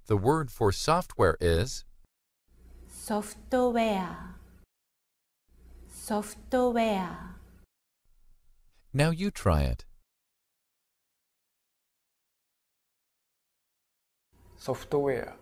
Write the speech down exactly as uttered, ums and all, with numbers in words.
The word for software is sofutouea, sofutouea. Now you try it. sofutouea